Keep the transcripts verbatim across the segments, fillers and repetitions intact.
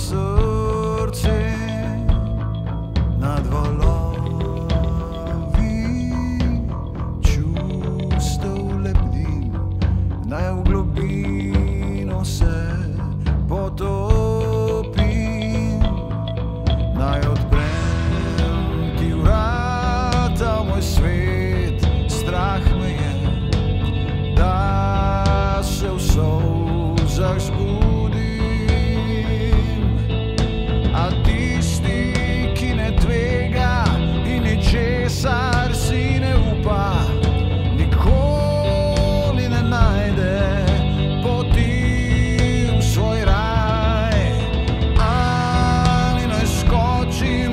srce nad valovi čustev lebdim, naj v globino se potopim, naj odprem ti vrata, moj svet, strah me je, da se v solzah zbudim, a tisti, ki ne tvega in ničesar si ne upa, nikoli ne najde poti v svoj raj. Ali naj skočim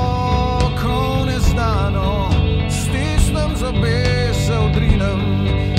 globoko neznano, stisnem zobe, se odrinem